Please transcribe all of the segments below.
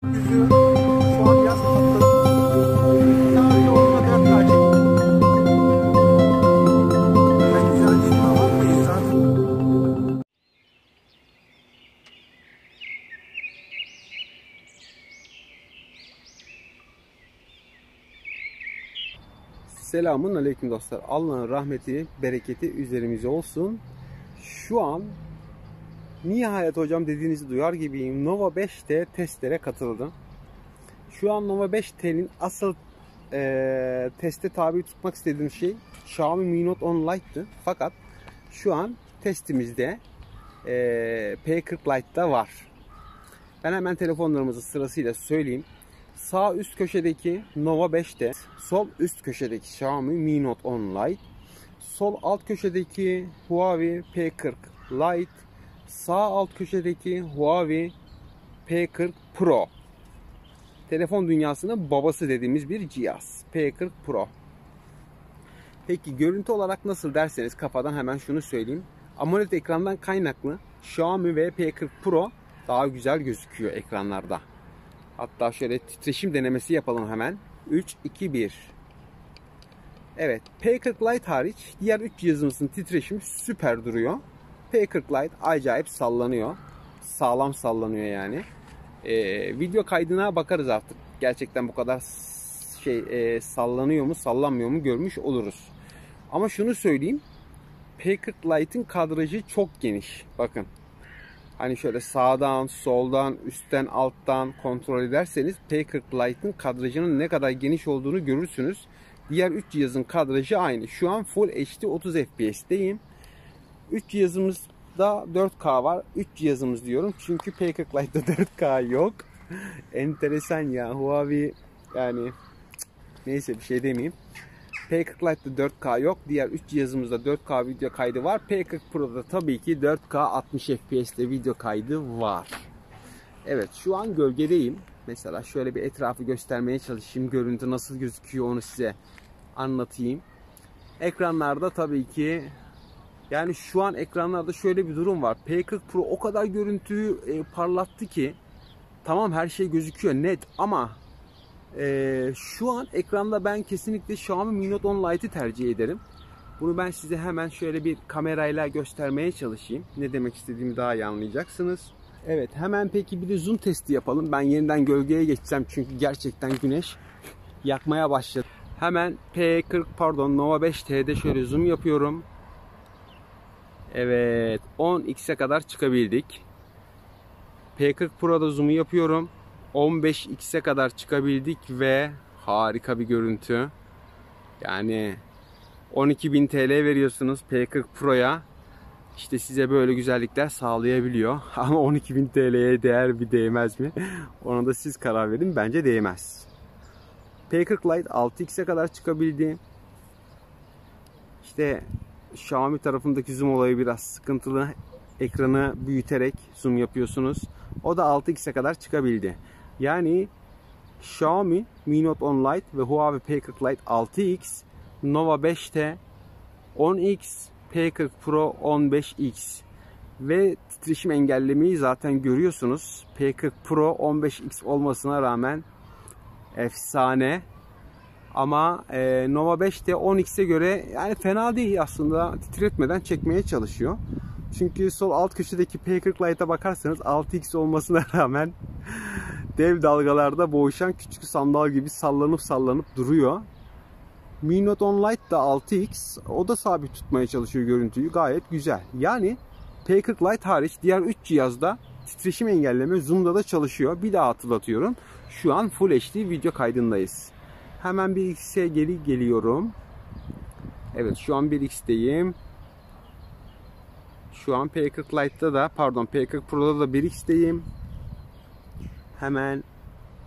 Yüzü şu an yaz tatlı. Sadece onunla dört tane. Ben güzel çıkma bakmayın zaten. Selamun aleyküm dostlar. Allah'ın rahmeti, bereketi üzerimize olsun. Şu an nihayet hocam dediğinizi duyar gibiyim. Nova 5T testlere katıldım. Şu an Nova 5T'nin asıl teste tabi tutmak istediğim şey Xiaomi Mi Note 10 Lite'tı. Fakat şu an testimizde P40 Lite'da var. Ben hemen telefonlarımızı sırasıyla söyleyeyim. Sağ üst köşedeki Nova 5T, sol üst köşedeki Xiaomi Mi Note 10 Lite, sol alt köşedeki Huawei P40 Lite, sağ alt köşedeki Huawei P40 Pro. Telefon dünyasının babası dediğimiz bir cihaz. P40 Pro. Peki görüntü olarak nasıl derseniz kafadan hemen şunu söyleyeyim. AMOLED ekrandan kaynaklı Xiaomi ve P40 Pro daha güzel gözüküyor ekranlarda. Hatta şöyle titreşim denemesi yapalım hemen. 3, 2, 1. Evet, P40 Lite hariç diğer 3 cihazımızın titreşimi süper duruyor. P40 Lite acayip sallanıyor. Sağlam sallanıyor yani. Video kaydına bakarız artık. Gerçekten bu kadar sallanıyor mu sallanmıyor mu görmüş oluruz. Ama şunu söyleyeyim. P40 Lite'in kadrajı çok geniş. Bakın. Hani şöyle sağdan, soldan, üstten, alttan kontrol ederseniz P40 Lite'ın kadrajının ne kadar geniş olduğunu görürsünüz. Diğer 3 cihazın kadrajı aynı. Şu an Full HD 30 FPS'teyim. 3 cihazımızda 4K var. 3 cihazımız diyorum. Çünkü P40 Lite'da 4K yok. Enteresan ya. Huawei yani neyse bir şey demeyeyim. P40 Lite'da 4K yok. Diğer 3 cihazımızda 4K video kaydı var. P40 Pro'da tabii ki 4K 60 FPS'te video kaydı var. Evet şu an gölgedeyim. Mesela şöyle bir etrafı göstermeye çalışayım. Görüntü nasıl gözüküyor onu size anlatayım. Ekranlarda tabii ki yani şu an ekranlarda şöyle bir durum var. P40 Pro o kadar görüntüyü parlattı ki tamam her şey gözüküyor net ama şu an ekranda ben kesinlikle Xiaomi Mi Note 10 Lite'ı tercih ederim. Bunu ben size hemen şöyle bir kamerayla göstermeye çalışayım. Ne demek istediğimi daha iyi anlayacaksınız. Evet hemen peki bir de zoom testi yapalım. Ben yeniden gölgeye geçeceğim çünkü gerçekten güneş yakmaya başladı. Hemen Nova 5T'de şöyle zoom yapıyorum. Evet 10x'e kadar çıkabildik. P40 Pro'da zoom'u yapıyorum. 15x'e kadar çıkabildik ve harika bir görüntü. Yani 12.000 TL veriyorsunuz P40 Pro'ya. İşte size böyle güzellikler sağlayabiliyor. Ama 12.000 TL'ye değer mi değmez mi? Ona da siz karar verin. Bence değmez. P40 Lite 6x'e kadar çıkabildi. İşte Xiaomi tarafındaki zoom olayı biraz sıkıntılı. Ekranı büyüterek zoom yapıyorsunuz. O da 6x'e kadar çıkabildi. Yani Xiaomi Mi Note 10 Lite ve Huawei P40 Lite 6x, Nova 5T 10x, P40 Pro 15x ve titreşim engellemeyi zaten görüyorsunuz. P40 Pro 15x olmasına rağmen efsane. Ama Nova 5T 10x'e göre yani fena değil aslında, titretmeden çekmeye çalışıyor. Çünkü sol alt köşedeki P40 Lite'a bakarsanız 6x olmasına rağmen dev dalgalarda boğuşan küçük sandal gibi sallanıp duruyor. Mi Note 10 Lite da 6x, o da sabit tutmaya çalışıyor görüntüyü, gayet güzel. Yani P40 Lite hariç diğer 3 cihazda titreşim engelleme zoom'da da çalışıyor. Bir daha hatırlatıyorum. Şu an Full HD video kaydındayız. Hemen 1x'e geri geliyorum. Evet şu an 1x'teyim. Şu an P40 Lite'da da P40 Pro'da da 1x'teyim. Hemen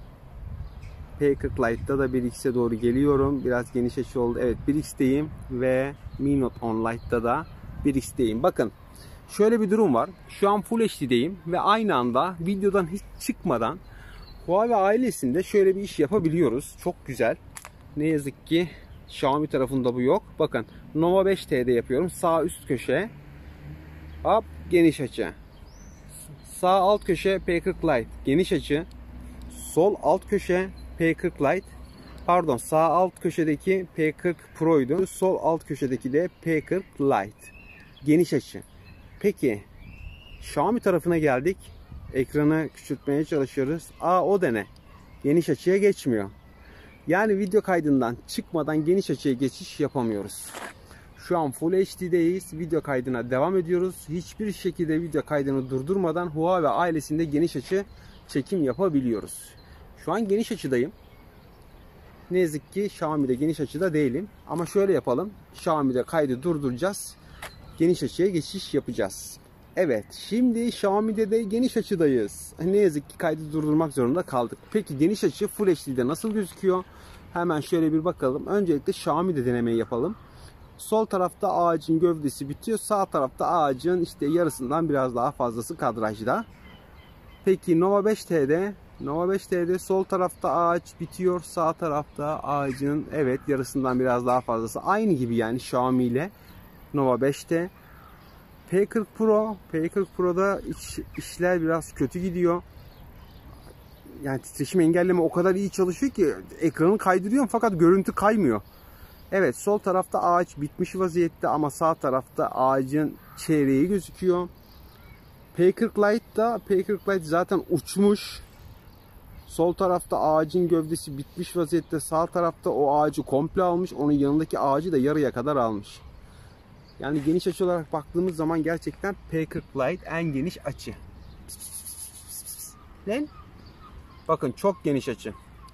P40 Lite'da da 1x'e doğru geliyorum. Biraz geniş açı oldu. Evet 1x'teyim ve Mi Note 10 Lite'da da 1x'teyim. Bakın şöyle bir durum var. Şu an Full HD'deyim ve aynı anda videodan hiç çıkmadan Huawei ailesinde şöyle bir iş yapabiliyoruz. Çok güzel. Ne yazık ki Xiaomi tarafında bu yok. Bakın Nova 5T'de yapıyorum. Sağ üst köşe. Hop geniş açı. Sağ alt köşe P40 Lite geniş açı. sol alt köşe P40 Lite. Pardon, sağ alt köşedeki P40 Pro'ydu. Sol alt köşedeki de P40 Lite. Geniş açı. Peki Xiaomi tarafına geldik. Ekranı küçültmeye çalışıyoruz. O da ne? Geniş açıya geçmiyor. Yani video kaydından çıkmadan geniş açıya geçiş yapamıyoruz. Şu an Full HD'deyiz. Video kaydına devam ediyoruz. Hiçbir şekilde video kaydını durdurmadan Huawei ailesinde geniş açı çekim yapabiliyoruz. Şu an geniş açıdayım. Ne yazık ki Xiaomi'de geniş açıda değilim. Ama şöyle yapalım. Xiaomi'de kaydı durduracağız. Geniş açıya geçiş yapacağız. Evet, şimdi Xiaomi'de de geniş açıdayız. Ne yazık ki kaydı durdurmak zorunda kaldık. Peki geniş açı Full HD'de nasıl gözüküyor? Hemen şöyle bir bakalım. Öncelikle Xiaomi'de denemeyi yapalım. Sol tarafta ağacın gövdesi bitiyor. Sağ tarafta ağacın işte yarısından biraz daha fazlası kadrajda. Peki Nova 5T'de sol tarafta ağaç bitiyor. Sağ tarafta ağacın evet yarısından biraz daha fazlası. Aynı gibi yani Xiaomi ile Nova 5T. P40 Pro'da işler biraz kötü gidiyor. Yani titreşim engelleme o kadar iyi çalışıyor ki ekranı kaydırıyorum fakat görüntü kaymıyor. Evet, sol tarafta ağaç bitmiş vaziyette ama sağ tarafta ağacın çeyreği gözüküyor. P40 Lite zaten uçmuş. Sol tarafta ağacın gövdesi bitmiş vaziyette. Sağ tarafta o ağacı komple almış. Onun yanındaki ağacı da yarıya kadar almış. Yani geniş açı olarak baktığımız zaman gerçekten P40 Lite en geniş açı. Lan? Bakın çok geniş açı.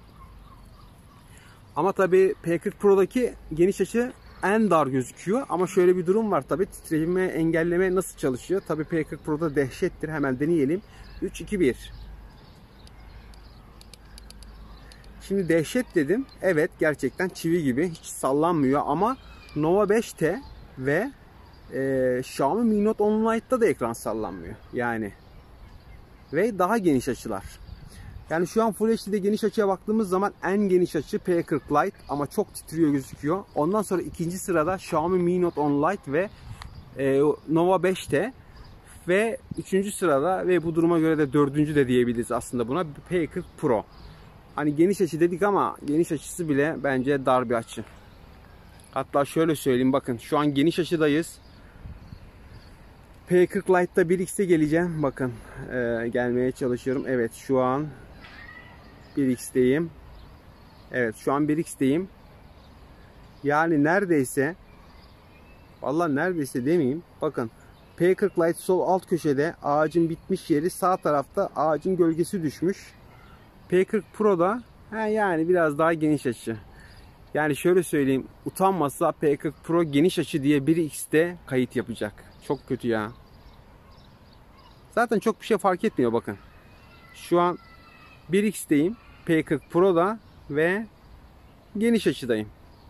Ama tabii P40 Pro'daki geniş açı en dar gözüküyor. Ama şöyle bir durum var tabii. Titreşime engelleme nasıl çalışıyor? Tabii P40 Pro'da dehşettir. Hemen deneyelim. 3, 2, 1. Şimdi dehşet dedim. Evet, gerçekten çivi gibi. Hiç sallanmıyor ama Nova 5T ve Xiaomi Mi Note 10 Lite'da da ekran sallanmıyor. Yani ve daha geniş açılar. Yani şu an Full HD'de geniş açıya baktığımız zaman en geniş açı P40 Lite ama çok titriyor gözüküyor. Ondan sonra ikinci sırada Xiaomi Mi Note 10 Lite ve Nova 5T ve üçüncü sırada ve bu duruma göre de dördüncü de diyebiliriz aslında buna P40 Pro. Hani geniş açı dedik ama geniş açısı bile bence dar bir açı. Hatta şöyle söyleyeyim, bakın şu an geniş açıdayız. P40 Lite'da 1x'e geleceğim. Bakın gelmeye çalışıyorum. Evet, şu an 1x'teyim. Evet, şu an 1x'teyim. Yani neredeyse, vallahi neredeyse demeyeyim. Bakın P40 Lite sol alt köşede ağacın bitmiş yeri, sağ tarafta ağacın gölgesi düşmüş. P40 Pro'da yani biraz daha geniş açı. Yani şöyle söyleyeyim, utanmasa P40 Pro geniş açı diye 1x'te kayıt yapacak. Çok kötü ya. Zaten çok bir şey fark etmiyor bakın. Şu an 1x'teyim. P40 Pro'da ve geniş açıdayım.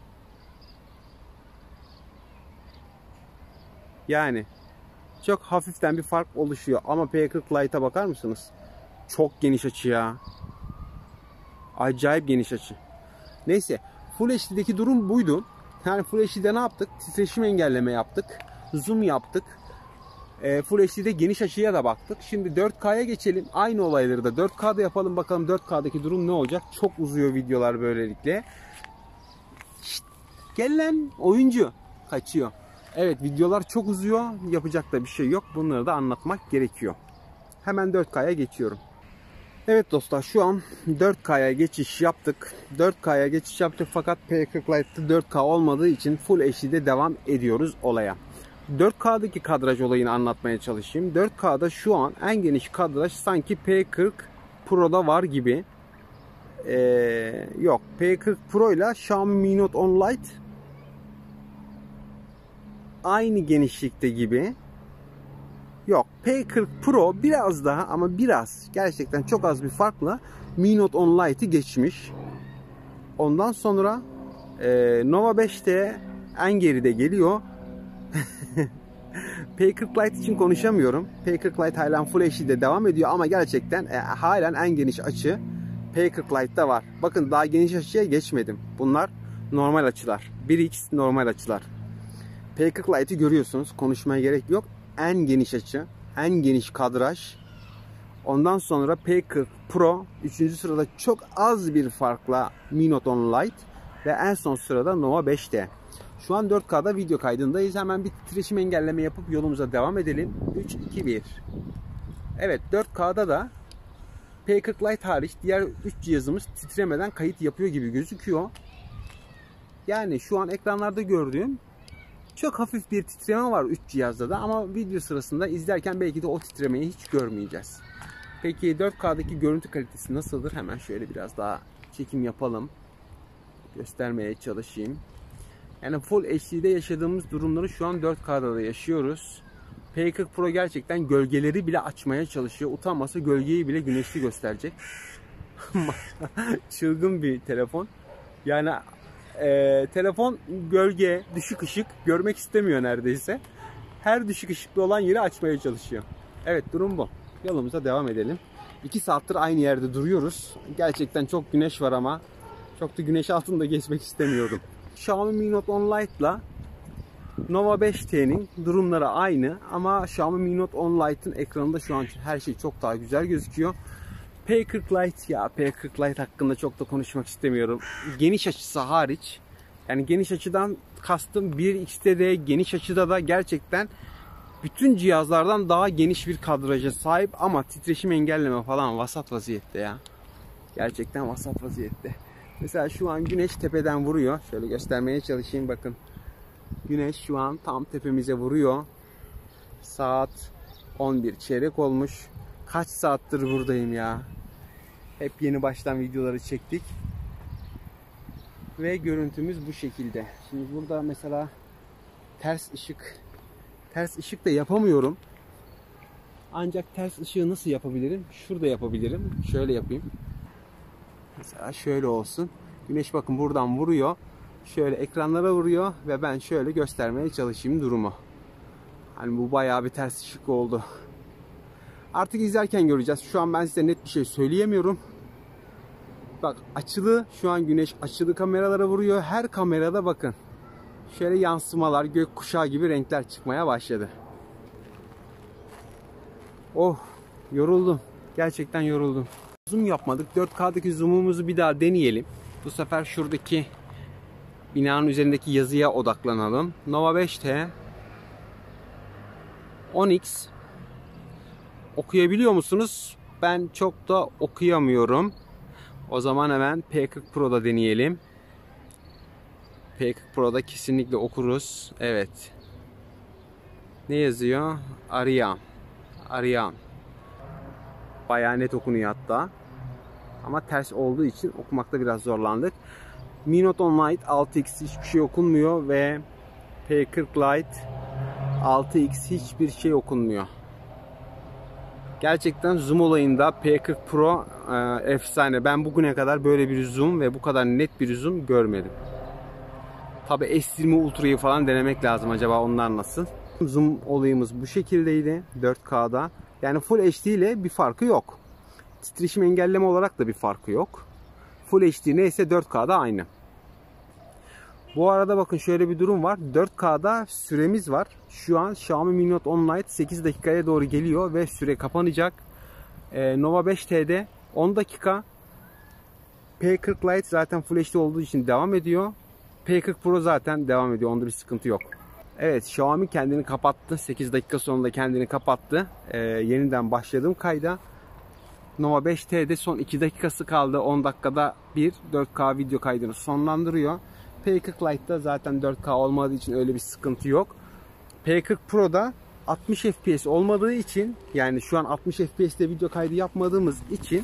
Yani çok hafiften bir fark oluşuyor. Ama P40 Lite'a bakar mısınız? Çok geniş açı ya. Acayip geniş açı. Neyse. Full HD'deki durum buydu. Yani Full HD'de ne yaptık? Titreşim engelleme yaptık. Zoom yaptık. Full HD'de geniş açıya da baktık. Şimdi 4K'ya geçelim. Aynı olayları da 4K'da yapalım. Bakalım 4K'daki durum ne olacak? Çok uzuyor videolar böylelikle. Şişt, gel lan oyuncu. Kaçıyor. Evet, videolar çok uzuyor. Yapacak da bir şey yok. Bunları da anlatmak gerekiyor. Hemen 4K'ya geçiyorum. Evet dostlar, şu an 4K'ya geçiş yaptık. 4K'ya geçiş yaptık fakat P40 Lite'da 4K olmadığı için Full HD'de devam ediyoruz olaya. 4K'daki kadraj olayını anlatmaya çalışayım. 4K'da şu an en geniş kadraj sanki P40 Pro'da var gibi. Yok, P40 Pro ile Xiaomi Mi Note 10 Lite aynı genişlikte gibi. Yok, P40 Pro biraz daha ama biraz, gerçekten çok az bir farkla Mi Note 10 Lite'ı geçmiş. Ondan sonra Nova 5T en geride geliyor. P40 Lite için konuşamıyorum. P40 Lite halen Full HD'de devam ediyor ama gerçekten halen en geniş açı P40 Lite'da var. Bakın daha geniş açıya geçmedim. Bunlar normal açılar. 1x normal açılar. P40 Lite'ı görüyorsunuz. Konuşmaya gerek yok. En geniş açı, en geniş kadraj Ondan sonra P40 Pro 3. sırada çok az bir farkla Mi Note 10 Lite ve en son sırada Nova 5T. Şu an 4K'da video kaydındayız. Hemen bir titreşim engelleme yapıp yolumuza devam edelim. 3, 2, 1. Evet, 4K'da da P40 Lite hariç diğer 3 cihazımız titremeden kayıt yapıyor gibi gözüküyor. Yani şu an ekranlarda gördüğüm çok hafif bir titreme var 3 cihazda da, ama video sırasında izlerken belki de o titremeyi hiç görmeyeceğiz. Peki 4K'daki görüntü kalitesi nasıldır? Hemen şöyle biraz daha çekim yapalım. Göstermeye çalışayım. Yani Full HD'de yaşadığımız durumları şu an 4K'da da yaşıyoruz. P40 Pro gerçekten gölgeleri bile açmaya çalışıyor. Utanmasa gölgeyi bile güneşli gösterecek. Çılgın bir telefon. Yani telefon gölge, düşük ışık görmek istemiyor neredeyse. Her düşük ışıklı olan yeri açmaya çalışıyor. Evet, durum bu. Yolumuza devam edelim. 2 saattir aynı yerde duruyoruz. Gerçekten çok güneş var ama çok da güneş altında geçmek istemiyordum. Xiaomi Mi Note 10 Lite'la Nova 5T'nin durumları aynı ama Xiaomi Mi Note 10 Lite'ın ekranında şu an her şey çok daha güzel gözüküyor. P40 Lite, ya P40 Lite hakkında çok da konuşmak istemiyorum. Geniş açısı hariç, yani geniş açıdan kastım 1x'te geniş açıda da gerçekten bütün cihazlardan daha geniş bir kadraja sahip ama titreşim engelleme falan vasat vaziyette ya. Gerçekten vasat vaziyette. Mesela şu an güneş tepeden vuruyor. Şöyle göstermeye çalışayım, bakın. Güneş şu an tam tepemize vuruyor. Saat 11 çeyrek olmuş. Kaç saattir buradayım ya. Hep yeni baştan videoları çektik. Ve görüntümüz bu şekilde. Şimdi burada mesela ters ışık da yapamıyorum. Ancak ters ışığı nasıl yapabilirim? Şurada yapabilirim. Şöyle yapayım. Mesela şöyle olsun. Güneş bakın buradan vuruyor. Şöyle ekranlara vuruyor ve ben şöyle göstermeye çalışayım durumu. Hani bu bayağı bir ters ışık oldu. Artık izlerken göreceğiz. Şu an ben size net bir şey söyleyemiyorum. Bak açılı, şu an güneş açılı kameralara vuruyor. Her kamerada bakın şöyle yansımalar, gökkuşağı gibi renkler çıkmaya başladı. Oh, yoruldum. Gerçekten yoruldum. Zoom yapmadık. 4K'daki zoom'umuzu bir daha deneyelim. Bu sefer şuradaki binanın üzerindeki yazıya odaklanalım. Nova 5T 10X okuyabiliyor musunuz? Ben çok da okuyamıyorum. O zaman hemen P40 Pro'da deneyelim. P40 Pro'da kesinlikle okuruz. Evet. Ne yazıyor? Arayan. Bayağı net okunuyor hatta. Ama ters olduğu için okumakta biraz zorlandık. Mi Note 10 Lite 6X hiçbir şey okunmuyor ve P40 Lite 6X hiçbir şey okunmuyor. Gerçekten zoom olayında P40 Pro efsane. Ben bugüne kadar böyle bir zoom ve bu kadar net bir zoom görmedim. Tabi S20 Ultra'yı falan denemek lazım. Acaba onlar nasıl? Zoom olayımız bu şekildeydi 4K'da. Yani Full HD ile bir farkı yok. Titreşim engelleme olarak da bir farkı yok. Full HD neyse 4K'da aynı. Bu arada bakın şöyle bir durum var. 4K'da süremiz var. Şu an Xiaomi Mi Note 10 Lite 8 dakikaya doğru geliyor ve süre kapanacak. Nova 5T'de 10 dakika. P40 Lite zaten Full HD olduğu için devam ediyor. P40 Pro zaten devam ediyor. Onda bir sıkıntı yok. Evet, Xiaomi kendini kapattı. 8 dakika sonunda kendini kapattı. Yeniden başladım kayda. Nova 5T'de son 2 dakikası kaldı. 10 dakikada bir 4K video kaydını sonlandırıyor. P40 Lite'da zaten 4K olmadığı için öyle bir sıkıntı yok. P40 Pro'da 60 FPS olmadığı için, yani şu an 60 FPS'te video kaydı yapmadığımız için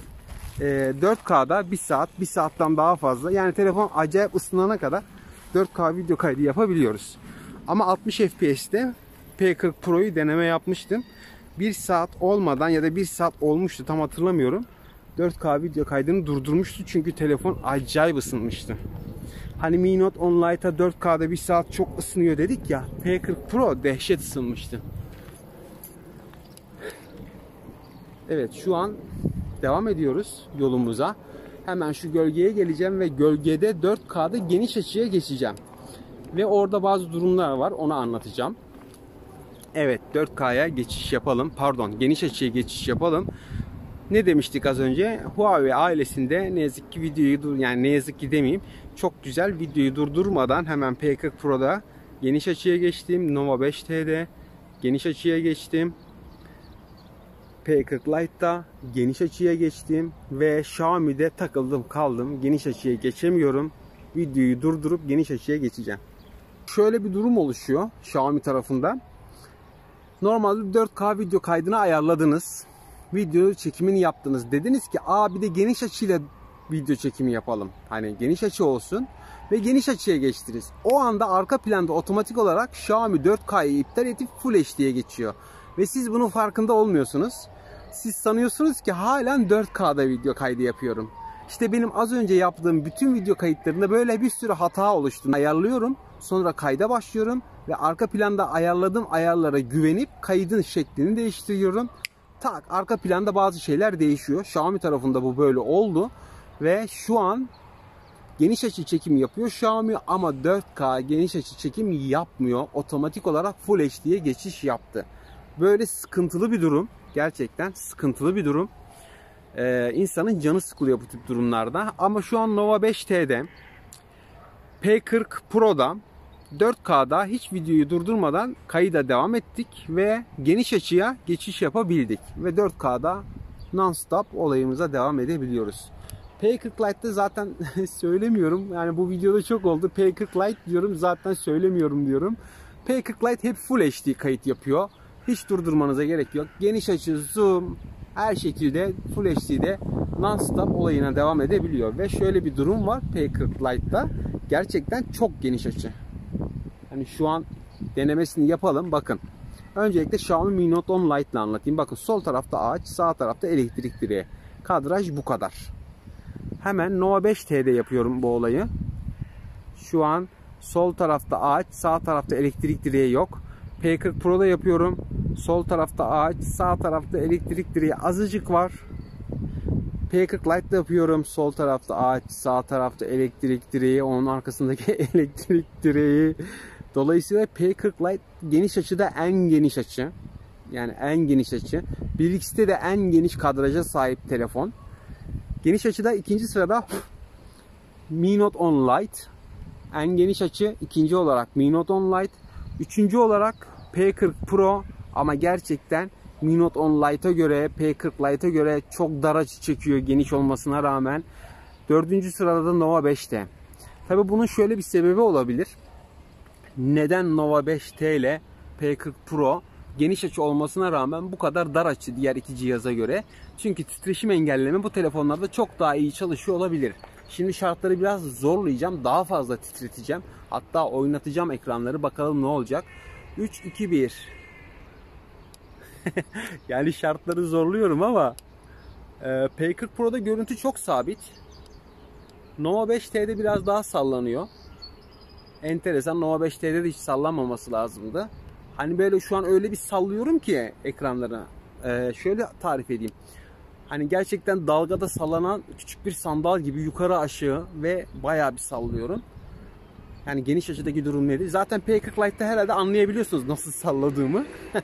4K'da 1 saatten daha fazla, yani telefon acayip ısınana kadar 4K video kaydı yapabiliyoruz. Ama 60 FPS'te P40 Pro'yu deneme yapmıştım. 1 saat olmadan ya da 1 saat olmuştu, tam hatırlamıyorum. 4K video kaydını durdurmuştu çünkü telefon acayip ısınmıştı. Hani Mi Note 10 Lite'a 4K'da 1 saat çok ısınıyor dedik ya. P40 Pro dehşet ısınmıştı. Evet, şu an devam ediyoruz yolumuza. Hemen şu gölgeye geleceğim ve gölgede 4K'da geniş açıya geçeceğim. Ve orada bazı durumlar var, onu anlatacağım. Evet, 4K'ya geçiş yapalım. Pardon, geniş açıya geçiş yapalım. Ne demiştik az önce? Huawei ailesinde ne yazık ki videoyu yani ne yazık ki demeyeyim, çok güzel videoyu durdurmadan hemen P40 Pro'da geniş açıya geçtim. Nova 5T'de geniş açıya geçtim. P40 Lite'da geniş açıya geçtim ve Xiaomi'de takıldım kaldım. Geniş açıya geçemiyorum. Videoyu durdurup geniş açıya geçeceğim. Şöyle bir durum oluşuyor Xiaomi tarafında. Normalde 4K video kaydını ayarladınız. Video çekimini yaptınız. Dediniz ki bir de geniş açıyla video çekimi yapalım. Hani geniş açı olsun ve geniş açıya geçtiniz. O anda arka planda otomatik olarak Xiaomi 4K'yı iptal edip Full HD'ye geçiyor. Ve siz bunun farkında olmuyorsunuz. Siz sanıyorsunuz ki halen 4K'da video kaydı yapıyorum. İşte benim az önce yaptığım bütün video kayıtlarında böyle bir sürü hata oluştu. Ayarlıyorum, sonra kayda başlıyorum ve arka planda ayarladığım ayarlara güvenip kaydın şeklini değiştiriyorum. Tak, arka planda bazı şeyler değişiyor. Xiaomi tarafında bu böyle oldu ve şu an geniş açı çekim yapıyor Xiaomi ama 4K geniş açı çekim yapmıyor. Otomatik olarak Full HD'ye geçiş yaptı. Böyle sıkıntılı bir durum. Gerçekten sıkıntılı bir durum. İnsanın canı sıkılıyor bu tip durumlarda. Ama şu an Nova 5T'de P40 Pro'da 4K'da hiç videoyu durdurmadan kayıda devam ettik ve geniş açıya geçiş yapabildik. Ve 4K'da non-stop olayımıza devam edebiliyoruz. P40 Lite'da zaten söylemiyorum. Yani bu videoda çok oldu. P40 Lite diyorum, zaten söylemiyorum diyorum. P40 Lite hep Full HD kayıt yapıyor. Hiç durdurmanıza gerek yok. Geniş açı, zoom, her şekilde Full HD'de non-stop olayına devam edebiliyor. Ve şöyle bir durum var P40 Lite'da. Gerçekten çok geniş açı. Hani şu an denemesini yapalım. Bakın. Öncelikle Xiaomi Mi Note 10 Lite ile anlatayım. Bakın sol tarafta ağaç, sağ tarafta elektrik direği. Kadraj bu kadar. Hemen Nova 5T'de yapıyorum bu olayı. Şu an sol tarafta ağaç, sağ tarafta elektrik direği yok. P40 Pro'da yapıyorum. Sol tarafta ağaç, sağ tarafta elektrik direği azıcık var. P40 Lite'da yapıyorum. Sol tarafta ağaç, sağ tarafta elektrik direği, onun arkasındaki elektrik direği. Dolayısıyla P40 Lite geniş açıda en geniş açı. Yani en geniş açı. 1x'te de en geniş kadraja sahip telefon. Geniş açıda ikinci sırada Mi Note 10 Lite. En geniş açı ikinci olarak Mi Note 10 Lite. Üçüncü olarak P40 Pro. Ama gerçekten Mi Note 10 Lite'a göre, P40 Lite'a göre çok dar açı çekiyor geniş olmasına rağmen. Dördüncü sırada da Nova 5T. Tabi bunun şöyle bir sebebi olabilir. Neden Nova 5T ile P40 Pro geniş açı olmasına rağmen bu kadar dar açı diğer iki cihaza göre? Çünkü titreşim engelleme bu telefonlarda çok daha iyi çalışıyor olabilir. Şimdi şartları biraz zorlayacağım. Daha fazla titreteceğim. Hatta oynatacağım ekranları. Bakalım ne olacak. 3, 2, 1. Yani şartları zorluyorum ama P40 Pro'da görüntü çok sabit. Nova 5T'de biraz daha sallanıyor. Enteresan, Nova 5T'de de hiç sallanmaması lazımdı. Hani böyle şu an öyle bir sallıyorum ki ekranları. Şöyle tarif edeyim. Hani gerçekten dalgada sallanan küçük bir sandal gibi yukarı aşağı ve bayağı bir sallıyorum. Yani geniş açıdaki durum nedir? Zaten P40 Lite'da herhalde anlayabiliyorsunuz nasıl salladığımı.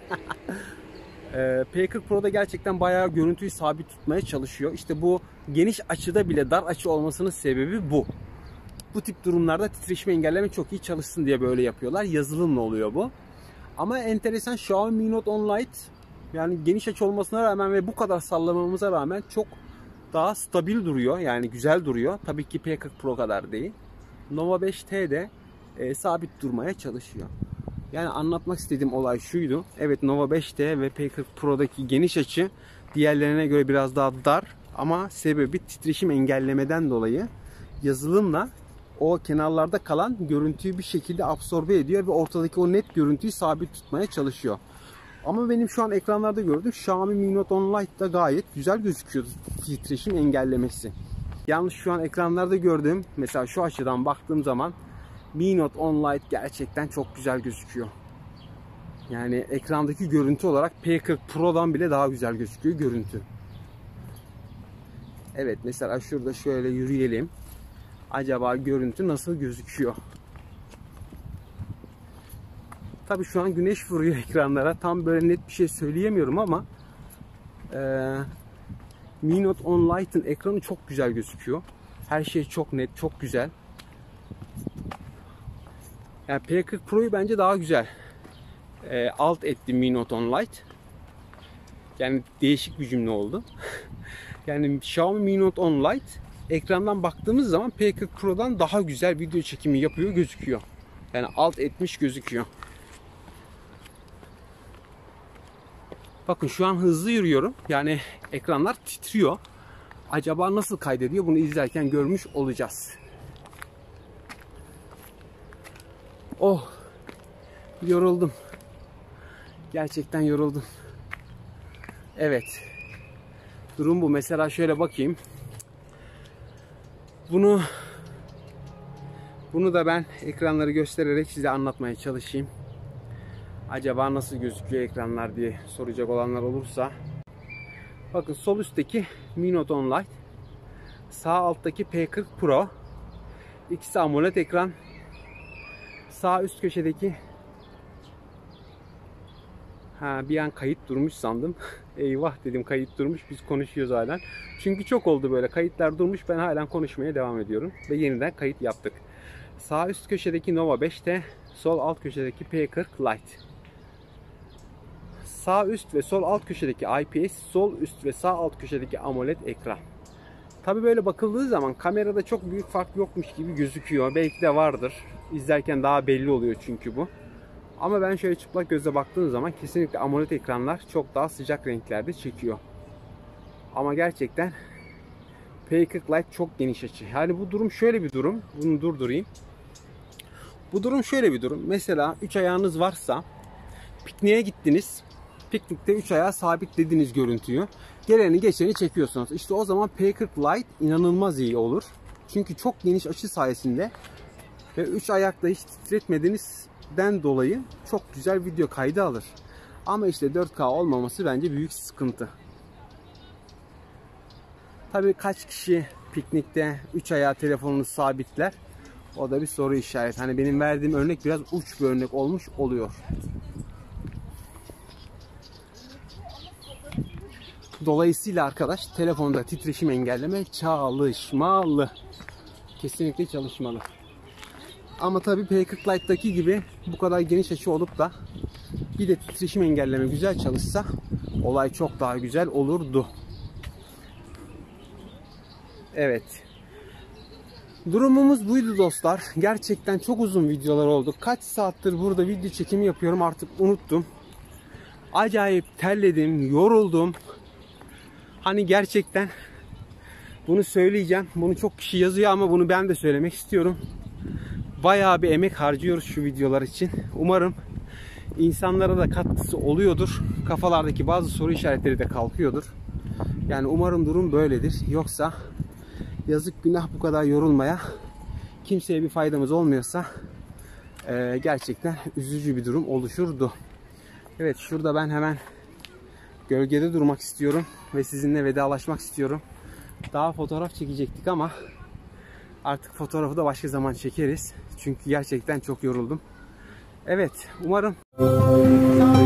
P40 Pro'da gerçekten bayağı görüntüyü sabit tutmaya çalışıyor. İşte bu geniş açıda bile dar açı olmasının sebebi bu. Bu tip durumlarda titreşim engelleme çok iyi çalışsın diye böyle yapıyorlar. Yazılımla oluyor bu. Ama enteresan, Xiaomi Mi Note 10 Lite yani geniş açı olmasına rağmen ve bu kadar sallamamıza rağmen çok daha stabil duruyor. Yani güzel duruyor. Tabii ki P40 Pro kadar değil. Nova 5T de sabit durmaya çalışıyor. Yani anlatmak istediğim olay şuydu. Evet, Nova 5T ve P40 Pro'daki geniş açı diğerlerine göre biraz daha dar. Ama sebebi titreşim engellemeden dolayı yazılımla o kenarlarda kalan görüntüyü bir şekilde absorbe ediyor ve ortadaki o net görüntüyü sabit tutmaya çalışıyor. Ama benim şu an ekranlarda gördüğüm Xiaomi Mi Note 10 Lite'da gayet güzel gözüküyor titreşim engellemesi. Yalnız şu an ekranlarda gördüğüm, mesela şu açıdan baktığım zaman Mi Note 10 Lite gerçekten çok güzel gözüküyor. Yani ekrandaki görüntü olarak P40 Pro'dan bile daha güzel gözüküyor görüntü. Evet, mesela şurada şöyle yürüyelim. Acaba görüntü nasıl gözüküyor? Tabii şu an güneş vuruyor ekranlara. Tam böyle net bir şey söyleyemiyorum ama Mi Note 10 Lite'ın ekranı çok güzel gözüküyor. Her şey çok net, çok güzel. Yani P40 Pro'yu bence daha güzel alt etti Mi Note 10 Lite. Yani değişik bir cümle oldu. Yani Xiaomi Mi Note 10 Lite ekrandan baktığımız zaman P40 Pro'dan daha güzel video çekimi yapıyor gözüküyor. Yani alt etmiş gözüküyor. Bakın şu an hızlı yürüyorum. Yani ekranlar titriyor. Acaba nasıl kaydediyor? Bunu izlerken görmüş olacağız. Oh! Yoruldum. Gerçekten yoruldum. Evet. Durum bu. Mesela şöyle bakayım. Bunu da ben ekranları göstererek size anlatmaya çalışayım. Acaba nasıl gözüküyor ekranlar diye soracak olanlar olursa. Bakın sol üstteki Mi Note 10 Lite. Sağ alttaki P40 Pro. İkisi AMOLED ekran. Sağ üst köşedeki bir an kayıt durmuş sandım. Eyvah dedim, kayıt durmuş, biz konuşuyoruz halen. Çünkü çok oldu böyle kayıtlar durmuş, ben halen konuşmaya devam ediyorum. Ve yeniden kayıt yaptık. Sağ üst köşedeki Nova 5T, sol alt köşedeki P40 Lite. Sağ üst ve sol alt köşedeki IPS, sol üst ve sağ alt köşedeki AMOLED ekran. Tabi böyle bakıldığı zaman kamerada çok büyük fark yokmuş gibi gözüküyor. Belki de vardır. İzlerken daha belli oluyor çünkü bu. Ama ben şöyle çıplak gözle baktığım zaman kesinlikle AMOLED ekranlar çok daha sıcak renklerde çekiyor. Ama gerçekten P40 Lite çok geniş açı. Yani bu durum şöyle bir durum. Bunu durdurayım. Bu durum şöyle bir durum. Mesela 3 ayağınız varsa pikniğe gittiniz. Piknikte 3 ayağı sabitlediğiniz görüntüyü. Geleni geçeni çekiyorsunuz. İşte o zaman P40 Lite inanılmaz iyi olur. Çünkü çok geniş açı sayesinde ve 3 ayakta hiç titretmediğinizden dolayı çok güzel video kaydı alır. Ama işte 4K olmaması bence büyük sıkıntı. Tabii kaç kişi piknikte 3 ayağı telefonunu sabitler? O da bir soru işareti. Hani benim verdiğim örnek biraz uç bir örnek olmuş oluyor. Dolayısıyla arkadaş telefonda titreşim engelleme çalışmalı. Kesinlikle çalışmalı. Ama tabii P40 Lite'daki gibi bu kadar geniş açı olup da bir de titreşim engelleme güzel çalışsa olay çok daha güzel olurdu. Evet. Durumumuz buydu dostlar. Gerçekten çok uzun videolar oldu. Kaç saattir burada video çekimi yapıyorum artık unuttum. Acayip terledim, yoruldum. Hani gerçekten bunu söyleyeceğim. Bunu çok kişi yazıyor ama bunu ben de söylemek istiyorum. Bayağı bir emek harcıyoruz şu videolar için. Umarım insanlara da katkısı oluyordur. Kafalardaki bazı soru işaretleri de kalkıyordur. Yani umarım durum böyledir. Yoksa yazık günah bu kadar yorulmaya, kimseye bir faydamız olmuyorsa gerçekten üzücü bir durum oluşurdu. Evet, şurada ben hemen gölgede durmak istiyorum ve sizinle vedalaşmak istiyorum. Daha fotoğraf çekecektik ama artık fotoğrafı da başka zaman çekeriz. Çünkü gerçekten çok yoruldum. Evet, umarım